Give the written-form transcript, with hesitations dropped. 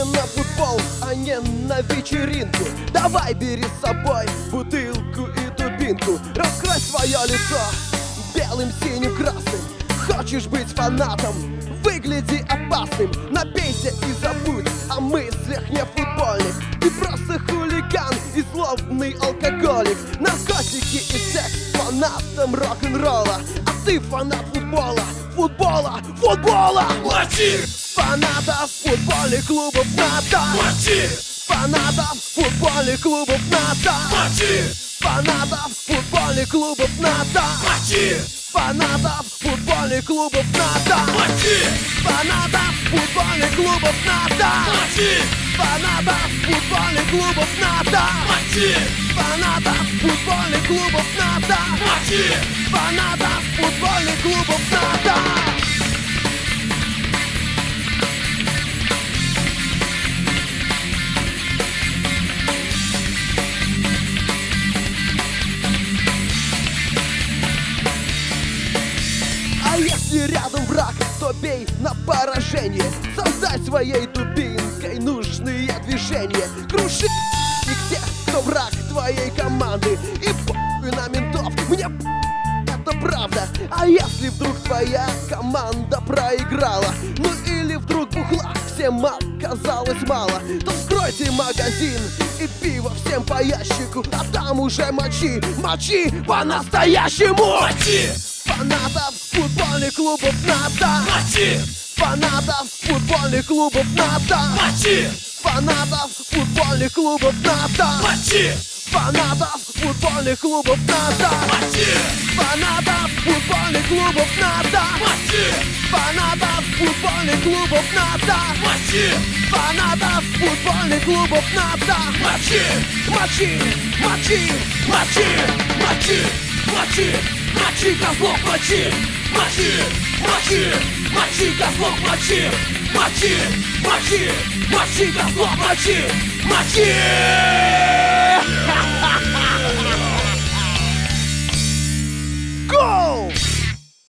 сегодня на футбол, а не на вечеринку. Давай бери с собой бутылку и дубинку. Раскрась свое лицо белым, синим, красным. Хочешь быть фанатом? Выгляди опасным. Напейся и забудь о мыслях не футбольных. Ты просто хулиган и злобный алкоголик. Наркотики и секс фанатом рок-н-ролла. А ты фанат футбола, футбола, футбола. Мочи! Фанатов футбольных клубов надо. Мочи! Фанатов футбольных клубов надо. Мочи! Фанатов футбольных клубов надо. Мочи! Фанатов футбольных клубов надо. Мочи! Фанатов футбольных клубов надо. Мочи! Фанатов футбольных клубов надо. Мочи! Фанатов футбольных клубов надо. Мочи! Фанатов футбольных клубов надо. А если рядом враг, то бей на поражение. Создай своей дубинкой нужные движения. Круши их всех, кто враг твоей команды. И похуй на ментов, мне это правда. А если вдруг твоя команда проиграла, ну или вдруг бухла всем оказалось мало, то вскройте магазин и пиво всем по ящику. А там уже мочи, мочи по-настоящему. Мочи! Фанатов футбольных клубов надо. Мочи! Фанатов футбольных клубов надо. Мочи! Фанатов футбольных клубов надо. Мочи! Фанатов футбольных клубов надо. Мочи! Фанатов футбольных клубов надо. Мочи! Фанатов футбольных клубов надо. Мочи! Фанатов футбольных клубов надо. Мочи! Мочи, мочи, Мочи! Мочи! Мочи! Мочи, козлов, мочи! Мочи! Мочи! Мочи, козлов, мочи! Мочи! Мочи! Мочи, козлов, мочи! Мочи!